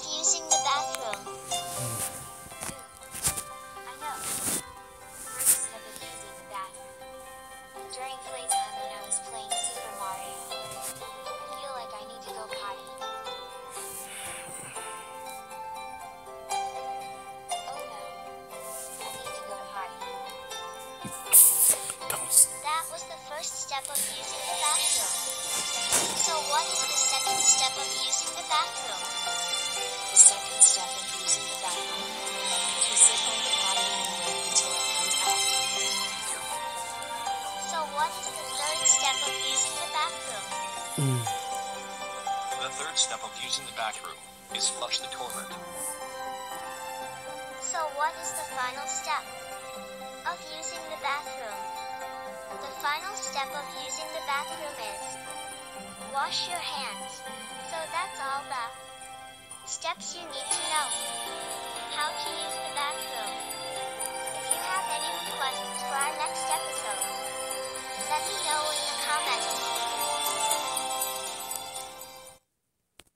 using the bathroom. I know. First step of using the bathroom. During playtime when I was playing Super Mario, I feel like I need to go potty. Oh no. I need to go potty. That was the first step of using the bathroom. So what is the second step of using the bathroom? The second step of using the bathroom is to sit on the potty and wait until it comes out. So what is the third step of using the bathroom? The third step of using the bathroom is flush the toilet. So what is the final step of using the bathroom? The final step of using the bathroom is wash your hands. So that's all the steps you need to know how to use the bathroom. If you have any requests for our next episode, let me know in the comments.